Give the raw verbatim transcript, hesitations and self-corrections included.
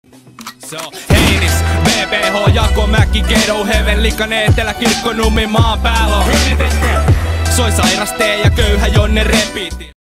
Se on Heinis, B B H, Jakomäki, Ghetto Heaven, Likanen, Etelä, Kirkkonummi, maan päällä on. Soi sairas tee ja köyhä Jonne repiitti.